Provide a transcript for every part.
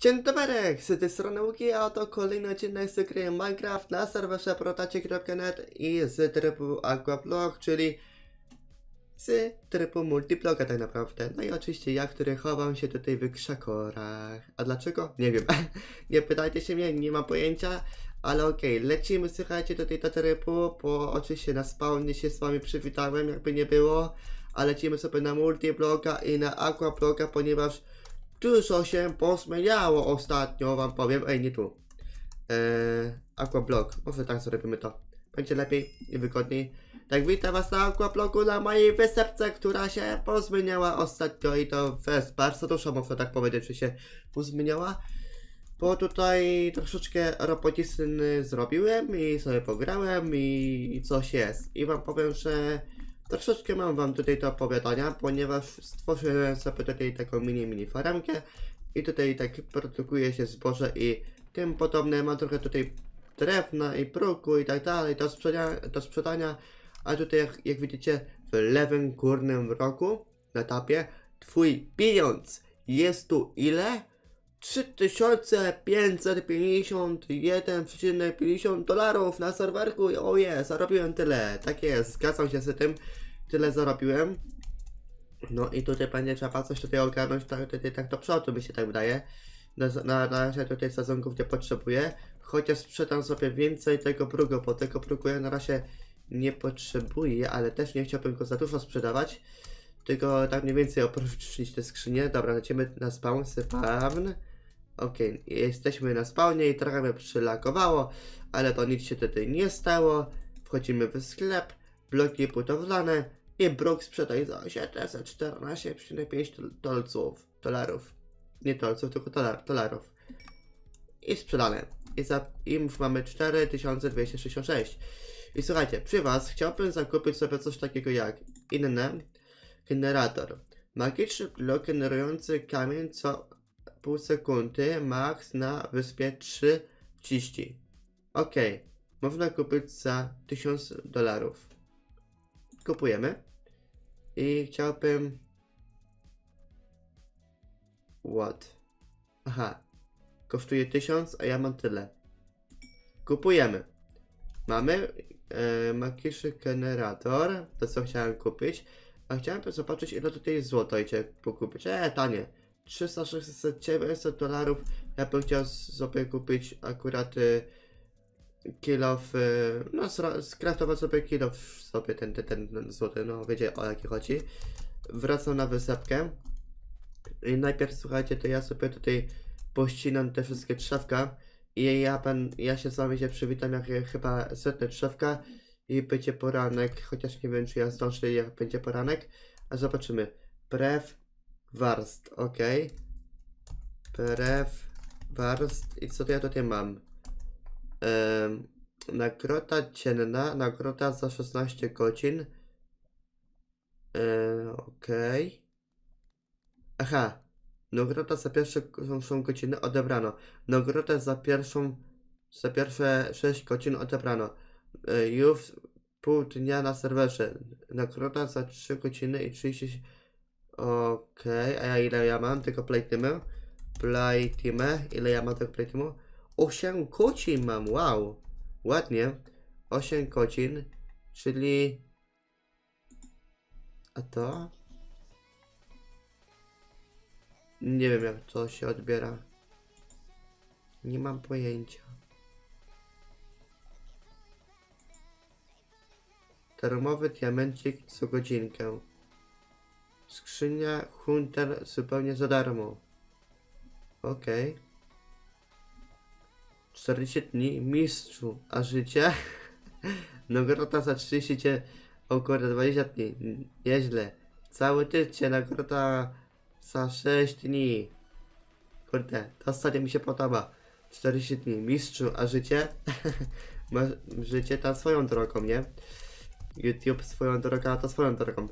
Dzień dobry, z tej strony Łuki, a to kolejny odcinek z gry Minecraft na serwerze protacie.net i z trybu Aquablock, czyli z trybu multibloga tak naprawdę. No i oczywiście ja, który chowam się tutaj w krzakorach. A dlaczego? Nie wiem. Nie pytajcie się mnie, nie mam pojęcia. Ale okej, lecimy, słuchajcie, tutaj do trybu, bo oczywiście na spawnie się z wami przywitałem, jakby nie było. A lecimy sobie na multibloga i na Aquabloga, ponieważ dużo się pozmieniało ostatnio, wam powiem. Ej, nie tu. Aquablock. Może tak zrobimy to. Będzie lepiej i wygodniej. Tak, witam was na Aquablocku, na mojej wysepce, która się pozmieniała ostatnio i to bardzo dużo, można tak powiedzieć, że się pozmieniała. Bo tutaj troszeczkę robocizny zrobiłem i sobie pograłem i coś jest. I wam powiem, że troszeczkę mam wam tutaj do opowiadania, ponieważ stworzyłem sobie tutaj taką mini farmkę i tutaj tak produkuje się zboże i tym podobne. Mam trochę tutaj drewna i bruku i tak dalej do sprzedania, a tutaj jak widzicie w lewym górnym rogu na tabie twój pieniądz jest tu ile? 3551,50 dolarów na serwerku. O jest, zarobiłem tyle. Tak jest, zgadzam się z tym. Tyle zarobiłem. No i tutaj będzie trzeba coś tutaj ogarnąć tak do przodu, mi się tak wydaje. Na razie tutaj sezonków nie potrzebuję. Chociaż sprzedam sobie więcej tego brugu, bo tego brugu ja na razie nie potrzebuję, ale też nie chciałbym go za dużo sprzedawać. Tylko tak mniej więcej oprócz te skrzynie. Dobra, lecimy na spawn. Okej, jesteśmy na spawnie i trochę mnie przylagowało, ale to nic się tutaj nie stało. Wchodzimy w sklep, bloki budowlane i bruk sprzedaj za 714,5 dolarów. Nie dolców, tylko dolarów. I sprzedane. I już mamy 4266. I słuchajcie, przy was chciałbym zakupić sobie coś takiego jak inny generator. Magiczny blok generujący kamień co pół sekundy, max na wyspie 30. Ok, można kupić za 1000 dolarów. Kupujemy. I chciałbym... What? Aha. Kosztuje 1000, a ja mam tyle. Kupujemy. Mamy magiczny generator. To co chciałem kupić. A chciałem zobaczyć ile tutaj jest złota idzie pokupić. Tanie. 300, 600, 900 dolarów. Ja bym chciał sobie kupić akurat kilo w... No skraftować sobie kilo sobie ten złoty. No wiecie o jakie chodzi. Wracam na wysepkę. I najpierw słuchajcie, to ja sobie tutaj pościnam te wszystkie drzewka. I ja się z wami przywitam jak chyba setne drzewka. I będzie poranek, chociaż nie wiem czy ja zdążę jak będzie poranek. A zobaczymy. Brew warst, ok. Brew warst. I co to ja tutaj mam? Nagroda dzienna, nagroda za 16 godzin. Ok. Aha. Nagroda za pierwsze godziny odebrano. Nagroda za pierwsze 6 godzin odebrano. Już pół dnia na serwerze. Nagroda za 3 godziny i 30. Okej, a ja ile ja mam tego playtime? Ile ja mam tego playtime'u? 8 godzin mam, wow. Ładnie. 8 godzin, czyli... A to? Nie wiem jak to się odbiera. Nie mam pojęcia. Darmowy diamencik co godzinkę. Skrzynia Hunter zupełnie za darmo. Okej. 40 dni mistrzu, a życie? Nagroda za 30 dzień, około 20 dni. Nieźle. Cały tydzień nagroda za 6 dni. Kurde, to ostatnio mi się podoba. 40 dni mistrzu, a życie? Życie to swoją drogą, nie? YouTube swoją drogą, a to swoją drogą.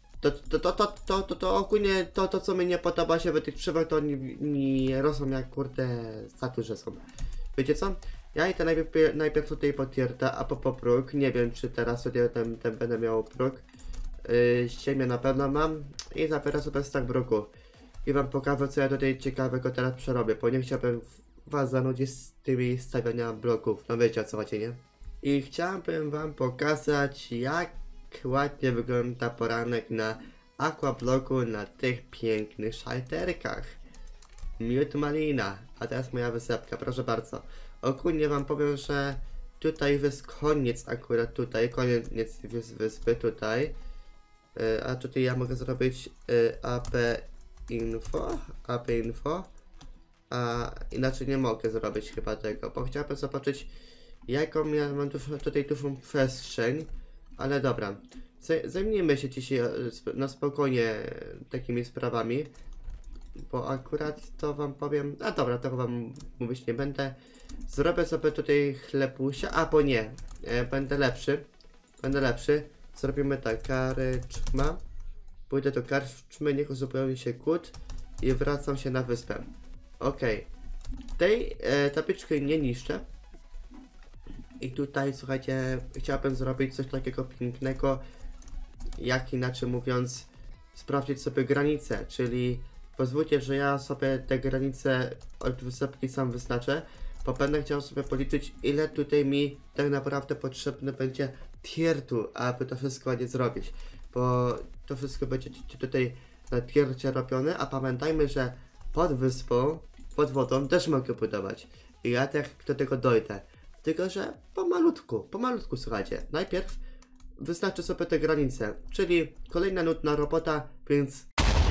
To ogólnie to co mi nie podoba się w tych drzewach, to nie rosną jak kurde za duże są. Wiecie co? Ja idę najpierw tutaj po tierta, a po próg. Nie wiem czy teraz tutaj ten będę miał próg. Ziemię na pewno mam i zabiorę sobie stack bruku. i wam pokażę, co ja tutaj ciekawego teraz przerobię, bo nie chciałbym was zanudzić z tymi stawiania bloków, no wiecie o co chodzi, nie? I chciałbym wam pokazać, jak ładnie wygląda poranek na aquabloku na tych pięknych szalterkach. Miód malina, a teraz moja wysepka, proszę bardzo. Ogólnie wam powiem, że tutaj jest koniec akurat tutaj, koniec wyspy tutaj. A tutaj ja mogę zrobić AP info, a inaczej nie mogę zrobić chyba tego, bo chciałbym zobaczyć, jaką ja mam tutaj dużą przestrzeń, ale dobra, zajmijmy się dzisiaj na spokojnie takimi sprawami, bo akurat to wam powiem, a dobra, to wam mówić nie będę. Zrobię sobie tutaj chlebusia, a bo nie, będę lepszy. Zrobimy tak, karczma. Pójdę do karczmy, niech uzupełni się głód i wracam się na wyspę. Okej. Tej tabliczki nie niszczę. I tutaj, słuchajcie, chciałbym zrobić coś takiego pięknego, jak inaczej mówiąc, sprawdzić sobie granice, czyli pozwólcie, że ja sobie te granice od wysepki sam wyznaczę, bo będę chciał sobie policzyć, ile tutaj mi tak naprawdę potrzebne będzie tiertu, aby to wszystko ładnie zrobić, bo to wszystko będzie tutaj na tiercie robione, a pamiętajmy, że pod wyspą, pod wodą też mogę budować i ja tak do tego dojdę, tylko że pomalutku, słuchajcie, najpierw wyznaczę sobie te granice, czyli kolejna nudna robota, więc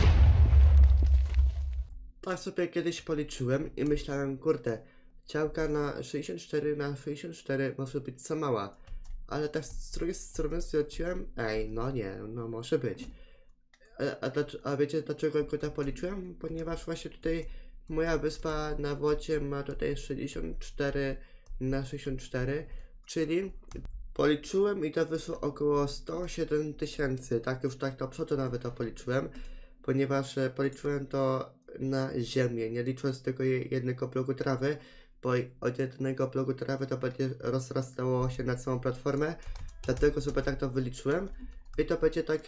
tak sobie kiedyś policzyłem i myślałem, kurde, działka na 64 może być za mała, ale tak z drugiej strony stwierdziłem, no nie, no może być. A wiecie dlaczego go tak policzyłem? Ponieważ właśnie tutaj moja wyspa na wodzie ma tutaj 64 na 64, czyli policzyłem i to wyszło około 107 000, tak już tak do przodu nawet to policzyłem, ponieważ policzyłem to na ziemię, nie licząc tego jednego bloku trawy, bo od jednego bloku trawy to będzie rozrastało się na całą platformę, dlatego sobie tak to wyliczyłem i to będzie tak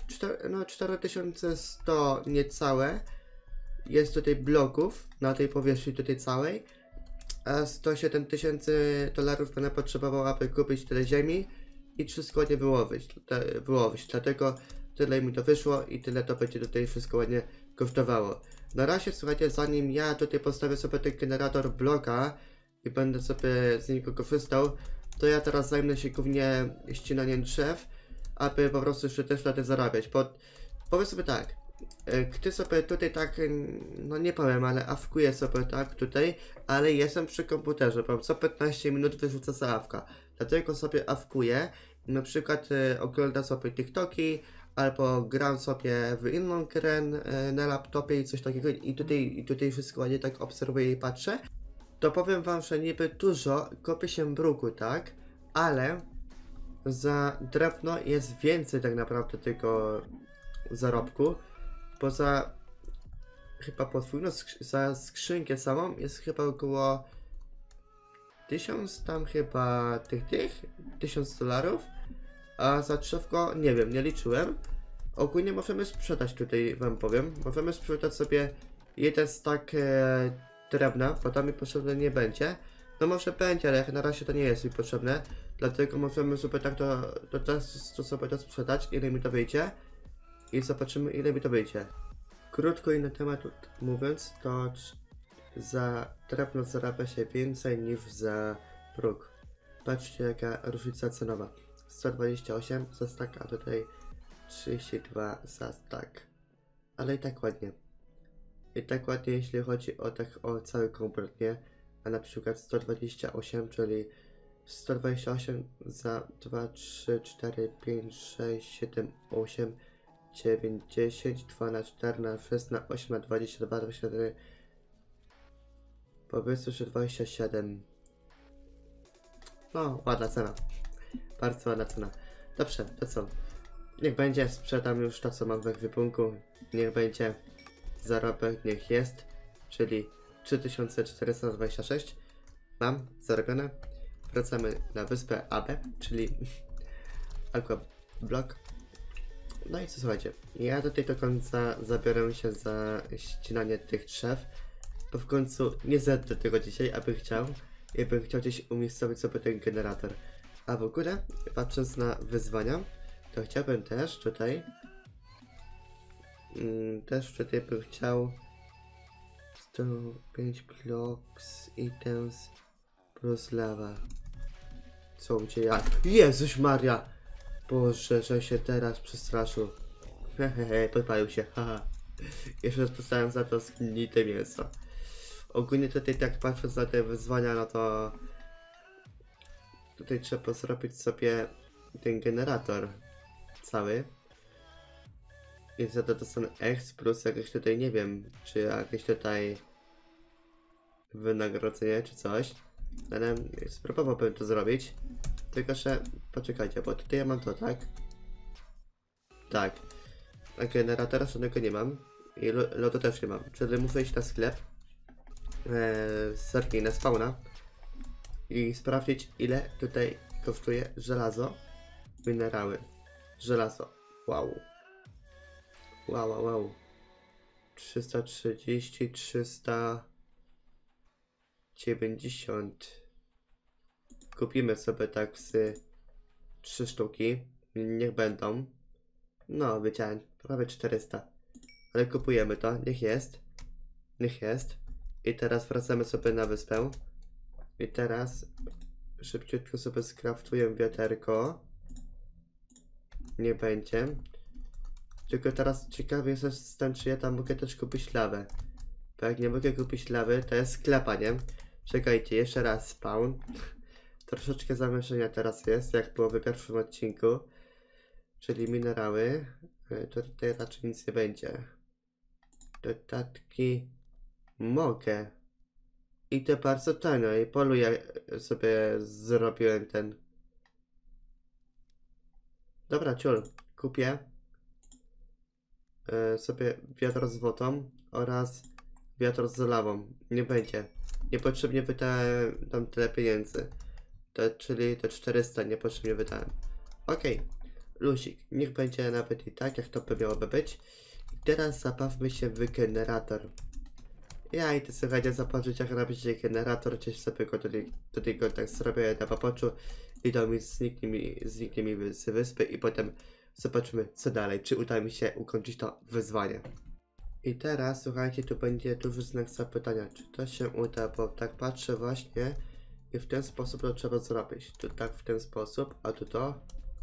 4100 niecałe jest tutaj bloków na tej powierzchni tutaj całej, a 107 000 $ będę potrzebował, aby kupić tyle ziemi i wszystko ładnie wyłowić, dlatego tyle mi to wyszło i tyle to będzie tutaj wszystko ładnie kosztowało. Na razie, słuchajcie, zanim ja tutaj postawię sobie ten generator bloka i będę sobie z niego korzystał, to ja teraz zajmę się głównie ścinaniem drzew, aby po prostu jeszcze też na tym zarabiać, bo powiem sobie tak, gdy sobie tutaj tak, no nie powiem, ale awkuję sobie tak tutaj, ale jestem przy komputerze, bo co 15 minut wyrzucę za awka, dlatego sobie awkuję, na przykład oglądam sobie TikToki, albo gram sobie w inną grę na laptopie i coś takiego i tutaj wszystko ładnie tak obserwuję i patrzę, to powiem wam, że niby dużo kopie się bruku, tak? Ale za drewno jest więcej tak naprawdę tego zarobku, bo za chyba podwójną za skrzynkę samą jest chyba około 1000 tam chyba tych $1000, a za drzewko nie wiem, nie liczyłem. Ogólnie możemy sprzedać tutaj, wam powiem, możemy sprzedać sobie jeden stack drewna, bo tam mi potrzebne nie będzie. No może będzie, ale jak na razie to nie jest mi potrzebne, dlatego możemy sobie tak to sobie to sprzedać, ile mi to wyjdzie i zobaczymy, ile mi to wyjdzie. Krótko i na temat mówiąc, to za drewno zarabia się więcej niż za próg. Patrzcie jaka różnica cenowa. 128 za stack, a tutaj 32 za stack. Ale i tak ładnie. I tak ładnie jeśli chodzi o cały komplet, nie? A na przykład 128, czyli 128 za 2, 3, 4, 5, 6, 7, 8, 9, 10, 2 na 4 na 6 na 8 na 22, 24, powiedzmy, że 27. No, ładna cena. Bardzo ładna cena. Dobrze, to co? Niech będzie, sprzedam już to co mam w ekwipunku. Niech będzie zarobek, niech jest. Czyli 3426 mam zarobione. Wracamy na wyspę AB, czyli Aquablock. No i co, słuchajcie, ja tutaj do końca zabiorę się za ścinanie tych drzew, bo w końcu nie zetnę tego dzisiaj, abym chciał gdzieś umiejscowić sobie ten generator. A w ogóle, patrząc na wyzwania, to chciałbym też tutaj, bym chciał 105 blocks items plus lawa. Co gdzie ja? Jezus Maria! Boże, że się teraz przestraszył. Hehehe, podpalił się, haha. Jeszcze dostałem za to zgnite mięso. Ogólnie tutaj tak patrząc na te wyzwania, no to tutaj trzeba zrobić sobie ten generator cały. I za to dostanę X plus jakieś tutaj, nie wiem, czy jakieś tutaj wynagrodzenie czy coś. Ale spróbowałbym to zrobić. Tylko że poczekajcie, bo tutaj ja mam to, tak? Tak. A generatora żadnego nie mam. I lodu też nie mam. Czyli muszę iść na sklep. Zerknij na spawna. I sprawdzić, ile tutaj kosztuje żelazo. Minerały. Żelazo. Wow. Wow. 330, 390. Kupimy sobie tak z 3 sztuki. Niech będą. No, wiedziałem, prawie 400. Ale kupujemy to, niech jest. Niech jest. I teraz wracamy sobie na wyspę. I teraz szybciutko sobie skraftuję wiaterko. Nie będzie. Tylko teraz ciekawy jestem, czy ja tam mogę też kupić lawę. Bo jak nie mogę kupić lawy, to jest sklepa, nie? Czekajcie, jeszcze raz spawn. Troszeczkę zamieszania teraz jest, jak było w pierwszym odcinku. Czyli minerały. Tutaj raczej nic nie będzie. Dodatki mogę. I to bardzo tanio. I polu ja sobie zrobiłem ten. Dobra, ciul. Kupię sobie wiatr z wodą oraz wiatr z lawą. Nie będzie. Niepotrzebnie wydałem tam tyle pieniędzy. Czyli te 400 niepotrzebnie wydałem. Okej. Lusik. Niech będzie nawet i tak, jak to by miałoby być. I teraz zabawmy się w generator. Ja idę, słuchajcie, zobaczyć, jak robić generator. Gdzieś sobie go tutaj go tak zrobię na popoczu. I to mi zniknie mi z wyspy. I potem zobaczymy, co dalej. Czy uda mi się ukończyć to wyzwanie. I teraz, słuchajcie, tu będzie duży znak zapytania, czy to się uda, bo tak patrzę właśnie i w ten sposób to trzeba zrobić. Tu tak w ten sposób, a tu to.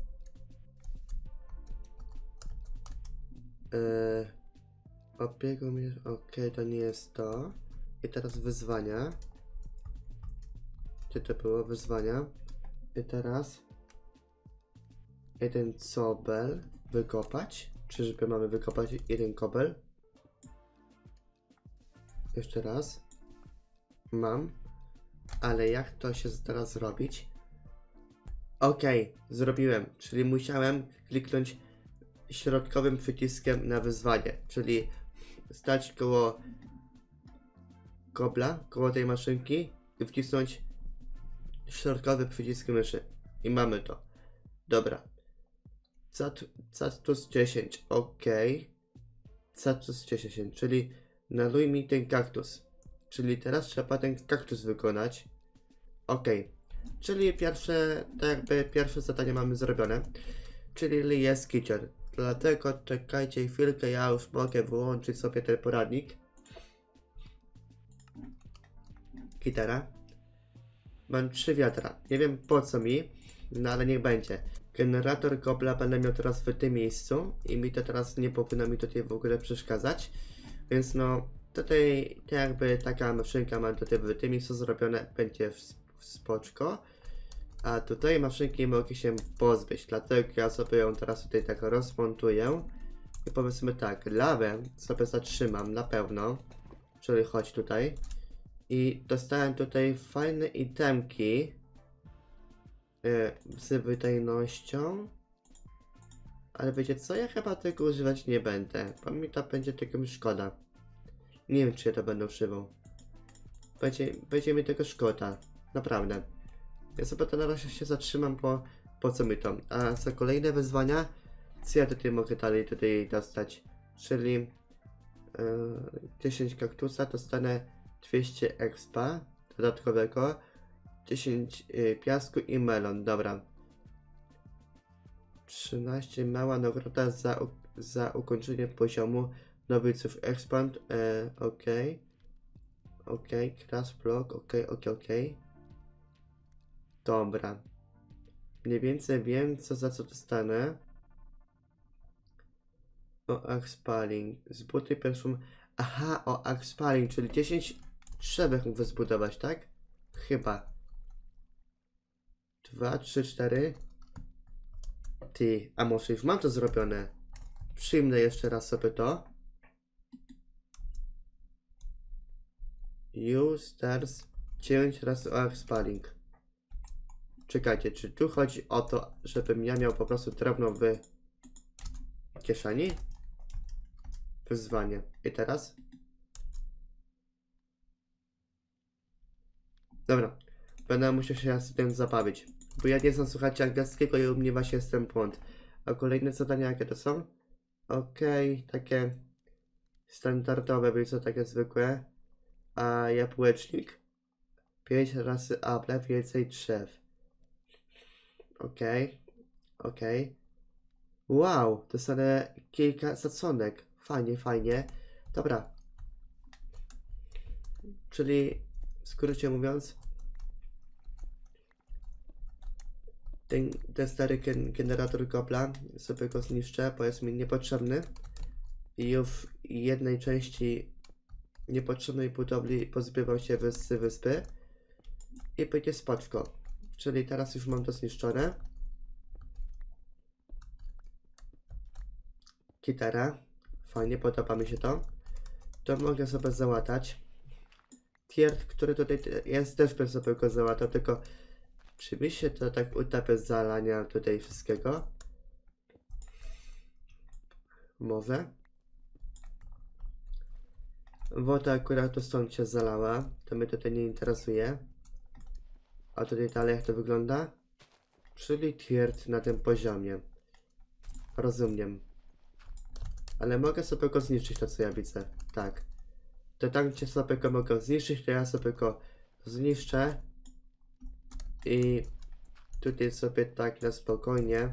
Obiegu mnie. Okej, to nie jest to. I teraz wyzwania. Gdzie to było? Wyzwania. I teraz jeden cobel wykopać. Czyżby mamy wykopać jeden kobel? Jeszcze raz. Mam. Ale jak to się teraz zrobić? Okej, zrobiłem. Czyli musiałem kliknąć środkowym przyciskiem na wyzwanie. Czyli stać koło kobla, koło tej maszynki i wcisnąć środkowy przycisk myszy. I mamy to. Dobra. Cactus 10. Okej. Cactus 10, czyli naluj mi ten kaktus. Czyli teraz trzeba ten kaktus wykonać. Okej. Czyli pierwsze zadanie mamy zrobione. Czyli jest kitchen. Dlatego czekajcie chwilkę, ja już mogę wyłączyć sobie ten poradnik. Gitara. Mam 3 wiatra. Nie wiem po co mi, no ale niech będzie. Generator kobla będę miał teraz w tym miejscu i mi to teraz nie powinno mi tutaj w ogóle przeszkadzać. Więc no, tutaj jakby taka maszynka mam tutaj w tym miejscu zrobione, będzie w spoczko. A tutaj maszynki mogę się pozbyć, dlatego ja sobie ją teraz tutaj tak rozmontuję. I powiedzmy tak, lawę sobie zatrzymam na pewno. Czyli chodź tutaj. I dostałem tutaj fajne itemki z wydajnością. Ale wiecie co, ja chyba tego używać nie będę, bo mi to będzie tylko szkoda. Nie wiem, czy ja to będę używał. Będzie mi tego szkoda, naprawdę. Ja sobie to na razie się zatrzymam, po co mi to. A za kolejne wyzwania Co ja tutaj mogę dalej dostać? Czyli 10 kaktusa, dostanę 200 expa dodatkowego, 10 piasku i melon, dobra. 13 mała nagroda za ukończenie poziomu nowiców expand, okej. Okej, class block, okej. Dobra. Mniej więcej wiem, za co dostanę. O Axpaling. Zbuduj pierwszą... Aha, o Axpaling, czyli 10 drzewek mógł zbudować, tak? Chyba. 2, 3, 4. Ty, a może już mam to zrobione? Przyjmę jeszcze raz sobie to. Use stars 9 razy o Axpaling. Czekajcie, czy tu chodzi o to, żebym ja miał po prostu drewno w kieszeni? Wyzwanie. I teraz? Dobra. Będę musiał się z tym zabawić. Bo ja nie znam, słuchajcie, angielskiego i u mnie właśnie jest ten błąd. A kolejne zadania jakie to są? Okej, takie standardowe, więc to takie zwykłe. A jabłecznik? 5 razy apple, więcej drzew. Okej. Wow, dostanę kilka zaconek. Fajnie. Dobra. Czyli w skrócie mówiąc, ten stary generator gobla sobie go zniszczę, bo jest mi niepotrzebny. I już w jednej części niepotrzebnej budowli pozbywał się wyspy. I będzie spoczko. Czyli teraz już mam to zniszczone. Gitara. Fajnie, podoba mi się to. To mogę sobie załatać. Tier, który tutaj jest, też bym sobie go załatał, tylko czy mi się to tak uda bez zalania tutaj wszystkiego? Może? Woda akurat tu stąd się zalała, to mnie tutaj nie interesuje. A tutaj dalej jak to wygląda? Czyli tier na tym poziomie. Rozumiem. Ale mogę sobie go zniszczyć, to co ja widzę. Tak. To tam, gdzie sobie go mogę zniszczyć, to ja sobie go zniszczę. I tutaj sobie tak na spokojnie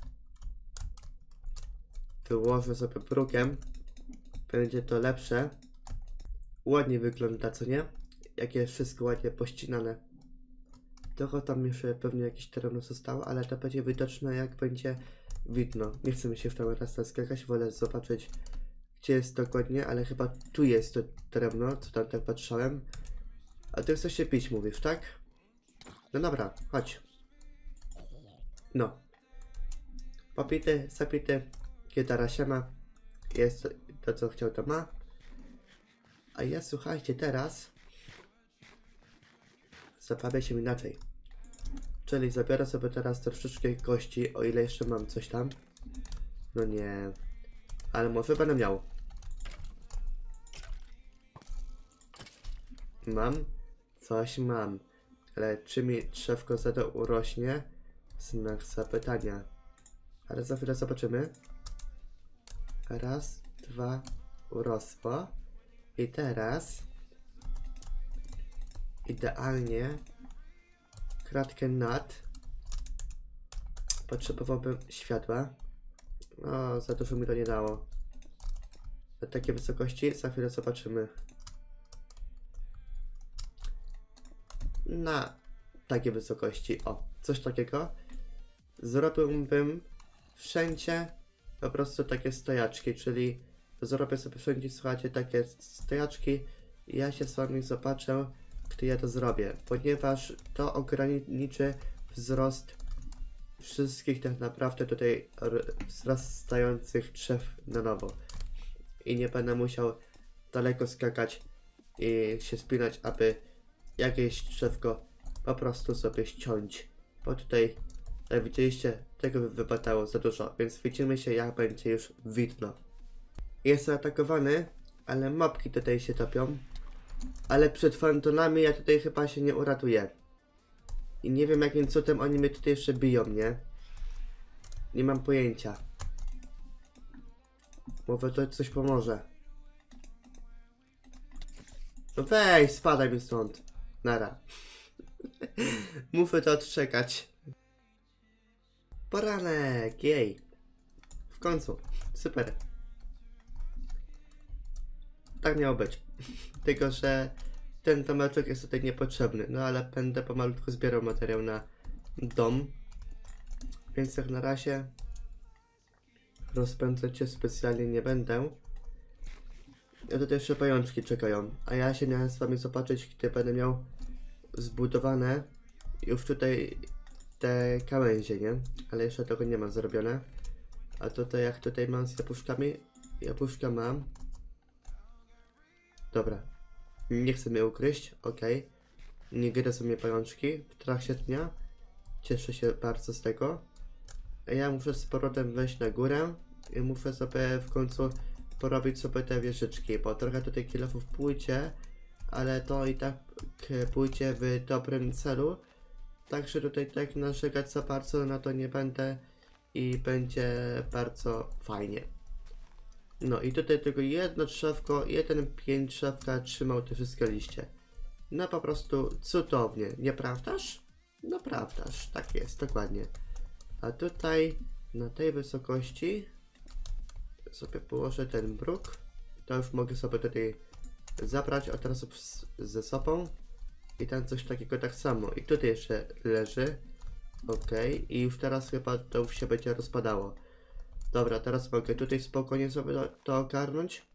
wyłożę sobie brukiem. Będzie to lepsze. Ładnie wygląda, co nie? Jakie jest wszystko ładnie pościnane. Trochę tam jeszcze pewnie jakieś tereno zostało, ale to będzie widoczne, jak będzie widno. Nie chcę mi się w cały raz skakać, wolę zobaczyć, gdzie jest dokładnie, ale chyba tu jest to drewno, co tam tak patrzałem. A ty chcesz się pić, mówisz, tak? No dobra, chodź. No. Popity, zapity, gitara się ma. Jest to, co chciał, to ma. A ja, słuchajcie, teraz zabawię się inaczej. Czyli zabiorę sobie teraz te wszystkie kości, o ile jeszcze mam coś tam. No nie. Ale może będę miał. Coś mam. Ale czy mi drzewko za to urośnie? Znak zapytania. Ale za chwilę zobaczymy. Raz, dwa, urosło. I teraz idealnie kratkę nad. Potrzebowałbym światła. O, za dużo mi to nie dało. Na takiej wysokości za chwilę zobaczymy. Na takiej wysokości, o, coś takiego. Zrobiłbym wszędzie po prostu takie stojaczki, czyli zrobię sobie wszędzie, słuchajcie, takie stojaczki i ja się z wami zobaczę, gdy ja to zrobię, ponieważ to ograniczy wzrost wszystkich tak naprawdę tutaj wzrastających drzew na nowo i nie będę musiał daleko skakać i się spinać, aby jakieś drzewko po prostu sobie ściąć, bo tutaj jak widzieliście, tego by wypadało za dużo, więc widzimy się, jak będzie już widno. Jest atakowany, ale mopki tutaj się topią, ale przed fantomami ja tutaj chyba się nie uratuję. I nie wiem, jakim cudem oni mnie tutaj jeszcze biją, nie? Nie mam pojęcia. Może to coś pomoże. No weź, spadaj mi stąd. Nara. Muszę to odczekać. Poranek, jej. W końcu. Super. Tak miało być. Tylko, że ten tomeczek jest tutaj niepotrzebny. No ale będę pomalutku zbierał materiał na dom. Więc jak na razie rozpędzać się specjalnie nie będę. Ja tutaj jeszcze pajączki czekają. A ja się miałem z wami zobaczyć, gdy będę miał zbudowane już tutaj te gałęzie, nie? Ale jeszcze tego nie mam zrobione. A tutaj jak tutaj mam z jabłuszkami? Jabłuszka mam. Dobra. Nie chcę mnie ukryć, ok. Nie gryzą mnie pajączki w trakcie dnia. Cieszę się bardzo z tego. Ja muszę z powrotem wejść na górę i muszę sobie w końcu porobić sobie te wieżyczki, bo trochę tutaj kilofów pójdzie, ale to i tak pójdzie w dobrym celu. Także tutaj tak narzekać za bardzo na to nie będę i będzie bardzo fajnie. No i tutaj tylko jedno drzewko, jeden pień drzewka trzymał te wszystkie liście. No po prostu cudownie, nieprawdaż? No prawdaż, tak jest, dokładnie. A tutaj na tej wysokości sobie położę ten bruk. To już mogę sobie tutaj zabrać od razu ze sobą. I tam coś takiego tak samo. I tutaj jeszcze leży. Ok. I już teraz chyba to już się będzie rozpadało. Dobra, teraz mogę tutaj spokojnie sobie to ogarnąć.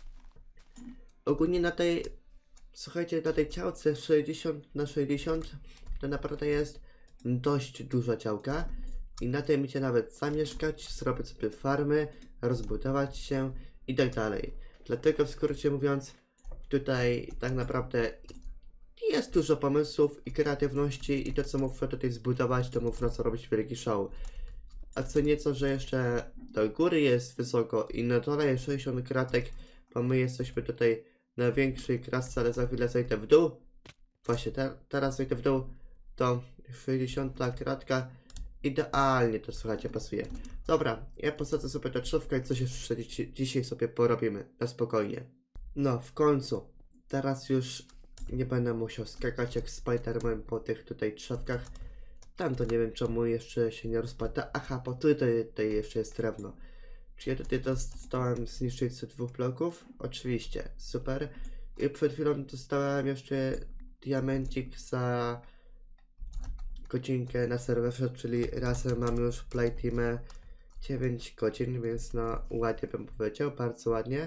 Ogólnie na tej, słuchajcie, na tej działce 60 na 60 to naprawdę jest dość duża działka. I na tej będziecie nawet zamieszkać, zrobić sobie farmy, rozbudować się i tak dalej. Dlatego w skrócie mówiąc, tutaj tak naprawdę jest dużo pomysłów i kreatywności i to co można tutaj zbudować, to można co robić wielki show. A co nieco, że jeszcze do góry jest wysoko i na dole jest 60 kratek, bo my jesteśmy tutaj na większej kratce, ale za chwilę zejdę w dół. Właśnie teraz zejdę w dół, to 60 kratka. Idealnie to, słuchajcie, pasuje. Dobra, ja posadzę sobie tę drzewkę i coś jeszcze dzisiaj sobie porobimy. Na spokojnie. No, w końcu. Teraz już nie będę musiał skakać jak Spider-Man po tych tutaj drzewkach. Tam to nie wiem czemu jeszcze się nie rozpada. Aha, bo tutaj jeszcze jest drewno. Czy ja tutaj dostałem zniszczyć z 2 bloków? Oczywiście, super. I przed chwilą dostałem jeszcze diamencik za godzinkę na serwerze, czyli razem mamy już playtime 9 godzin, więc no ładnie bym powiedział, bardzo ładnie.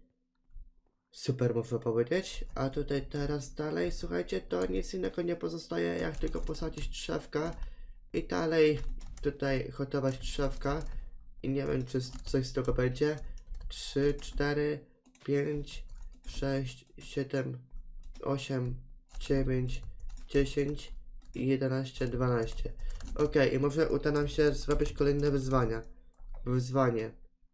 Super można powiedzieć. A tutaj teraz dalej, słuchajcie, to nic innego nie pozostaje jak tylko posadzić drzewka i dalej tutaj hodować drzewka i nie wiem czy coś z tego będzie. 3, 4, 5, 6, 7, 8, 9, 10 i 11, 12. Ok, i może uda nam się zrobić kolejne wyzwania. Wyzwanie.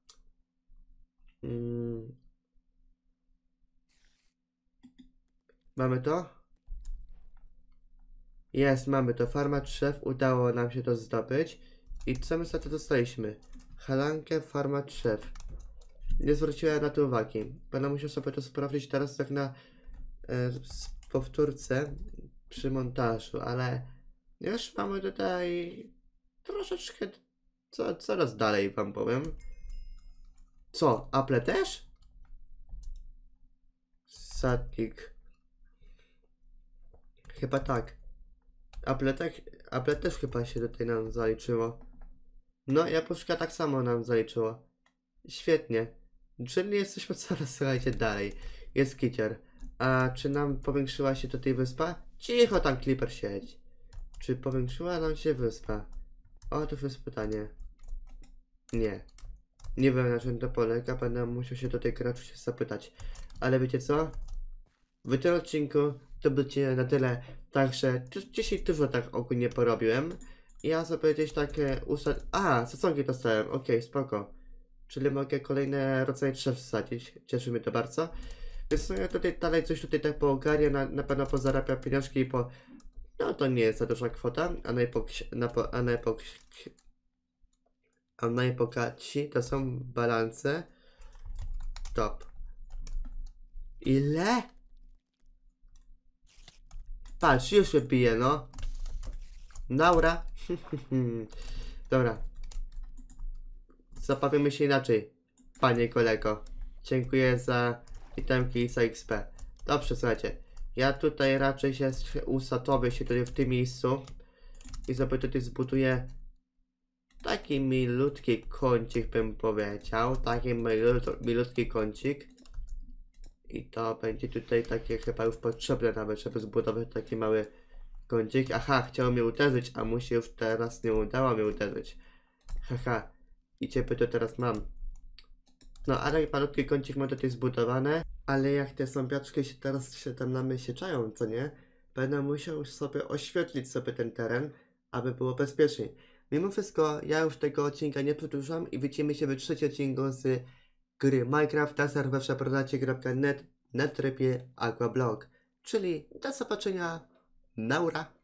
Mamy to? Jest, mamy to. Farma drzew. Udało nam się to zdobyć. I co my za to dostaliśmy? Halankę, farma drzew. Nie zwróciłem na to uwagi. Będę musiał sobie to sprawdzić teraz tak na powtórce przy montażu, ale już mamy tutaj troszeczkę coraz dalej wam powiem. Co? Apple też? Satik. Chyba tak. Apple też chyba się tutaj nam zaliczyło. No, jabłuszka tak samo nam zaliczyło. Świetnie. Czyli jesteśmy coraz, słuchajcie, dalej. Jest kicier. A czy nam powiększyła się tutaj wyspa? Cicho tam, Clipper, siedź. Czy powiększyła nam się wyspa? O, to jest pytanie. Nie. Nie wiem, na czym to polega. Będę musiał się do tej graczu się zapytać. Ale wiecie co? W tym odcinku to będzie na tyle. Także dzisiaj dużo tak ogólnie porobiłem. Ja sobie gdzieś takie sadzonki dostałem. Okej, spoko. Czyli mogę kolejne rodzaje drzew wsadzić. Cieszy mnie to bardzo. Więc no ja tutaj dalej coś tutaj tak poogarnię. Na pewno pozarabiam pieniążki i no to nie jest za duża kwota. A na epokaci to są balanse. Stop. Ile? Patrz, już się bije, no. Dobra. Dobra. Zabawimy się inaczej, panie kolego. Dziękuję za itemki i za XP. Dobrze, słuchajcie. Ja tutaj raczej się usatowię się tutaj w tym miejscu. I sobie tutaj zbuduję taki milutki kącik, bym powiedział. Taki milutki kącik. I to będzie tutaj takie chyba już potrzebne nawet, żeby zbudować taki mały kącik. Aha, chciał mnie uderzyć, a mu się już teraz nie udało mnie uderzyć. Haha. I ciebie to teraz mam. No, ale malutki kącik mam tutaj zbudowane. Ale jak te zombiaczki się teraz się tam na mnie sieczają, co nie? Będę musiał sobie oświetlić sobie ten teren, aby było bezpieczniej. Mimo wszystko, ja już tego odcinka nie przedłużam i widzimy się w trzecim odcinku z gry Minecraft na serwerze prodacie.net na trybie Aquablog. Czyli do zobaczenia. Naura!